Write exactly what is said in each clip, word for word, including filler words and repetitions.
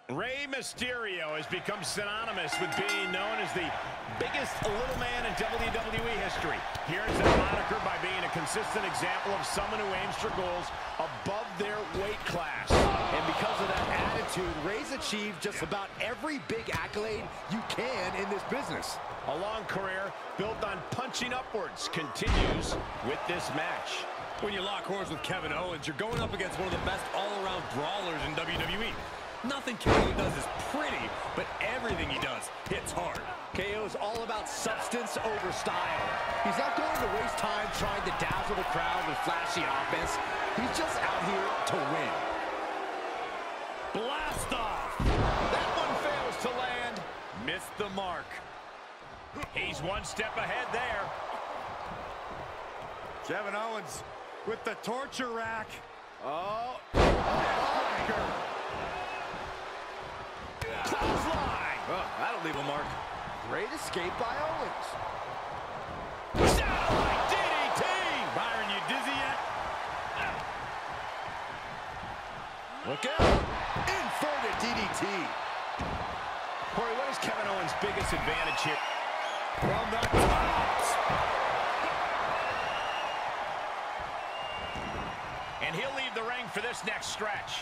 Rey Mysterio has become synonymous with being known as the biggest little man in W W E history. He earns that moniker by being a consistent example of someone who aims for goals above their weight class. And because of that attitude, Rey's achieved just about every big accolade you can in this business. A long career built on punching upwards continues with this match. When you lock horns with Kevin Owens, you're going up against one of the best all-around brawlers in W W E. Nothing K O does is pretty, but everything he does hits hard. K O is all about substance over style. He's not going to waste time trying to dazzle the crowd with flashy offense. He's just out here to win. Blast off! That one fails to land. Missed the mark. He's one step ahead there. Kevin Owens with the torture rack. Oh. Neckbreaker. Clothesline. Oh, that'll leave a mark. Great escape by Owens. Satellite D D T. Byron, you dizzy yet? Look out. Inverted D D T. Corey, what is Kevin Owens' biggest advantage here? From the tops. And he'll leave the ring for this next stretch.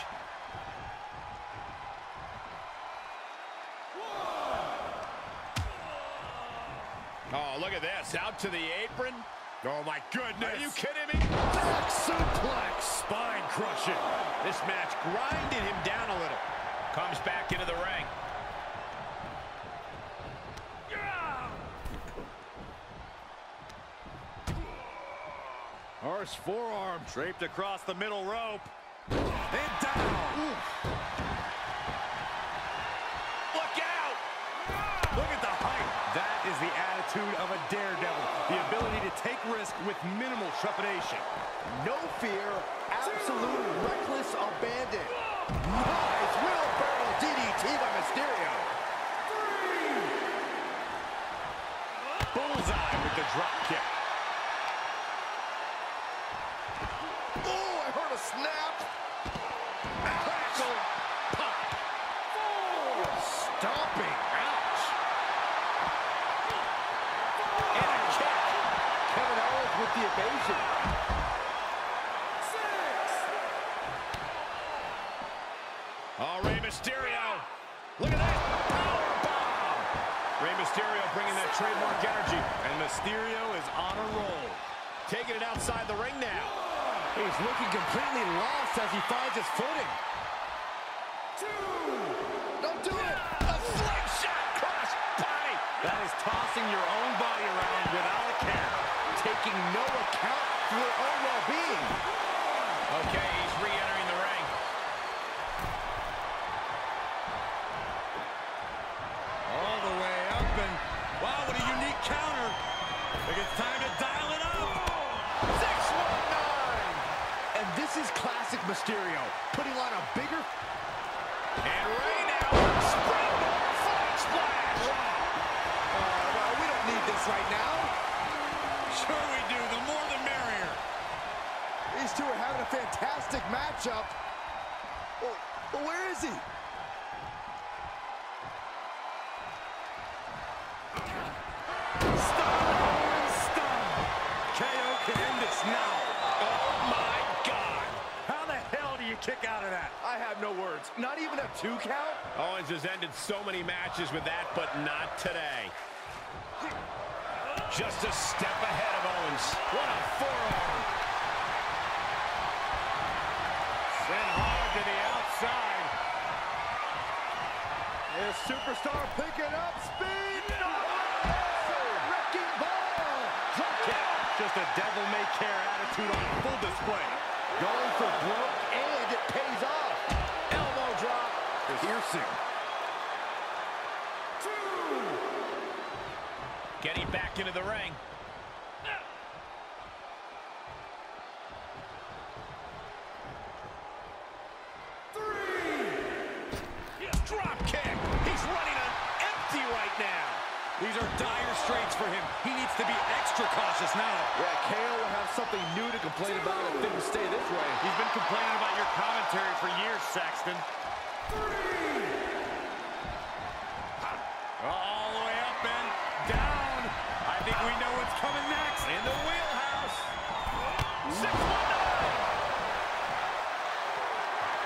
Oh, look at this. Out to the apron. Oh, my goodness. Are you kidding me? Back suplex. Spine crushing. This match grinded him down a little. Comes back into the ring. Horse forearm draped across the middle rope. And down. Ooh. Look out! Look at the height. That is the attitude of a daredevil. The ability to take risk with minimal trepidation. No fear, absolute reckless abandon. Nice wheelbarrow D D T by Mysterio. Bullseye with the drop kick. Oh, I heard a snap. Crackle, pop. Oh, stomping. Ouch. And a kick. Kevin Owens with the evasion. Oh, Rey Mysterio. Look at that. Power bomb. Rey Mysterio bringing that trademark energy. And Mysterio is on a roll. Taking it outside the ring now. He's looking completely lost as he finds his footing. Two. Don't do it. A slingshot cross body. That is tossing your own body around without a care. Taking no account for your own well-being. Okay, he's re-entering the ring. All the way up and, wow, what a unique counter. I think it's time to dial it up. six one nine. And this is classic Mysterio, putting on a bigger... And Rey now. Springboard flag splash. Uh, well, we don't need this right now. Sure we do. The more the merrier. These two are having a fantastic matchup. Well, well where is he? K O can end this now. Oh, my God. How the hell do you kick out of that? I have no words. Not even a two count? Owens has ended so many matches with that, but not today. Just a step ahead of Owens. What a forearm. Sent hard to the outside. This superstar picking up speed. No! Wrecking ball. Drop kick. Just a devil-may-care attitude on full display. Going for broke, and it pays off. Elbow drop. Piercing. Two. Getting back into the ring. Drop kick. He's running on empty right now. These are dire straits for him. He needs to be extra cautious now. Yeah, K O will have something new to complain about if things stay this way. He's been complaining about your commentary for years, Saxton. Three.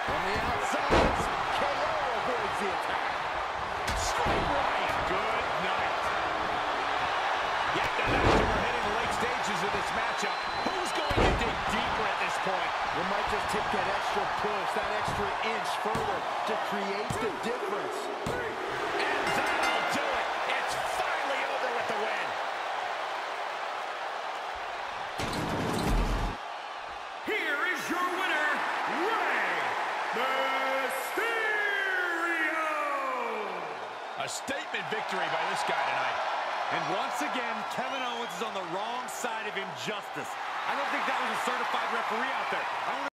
On the outside, K O avoids the attack. Straight right. Good night. Yet another, we're hitting the late stages of this matchup. Who's going to dig deeper at this point? It might just take that extra push, that extra inch further to create the difference. And that'll do it. It's finally over with the win. Here is your winner, Rey Mysterio! A statement victory by this guy tonight. And once again, Kevin Owens is on the wrong side of injustice. I don't think that was a certified referee out there. I don't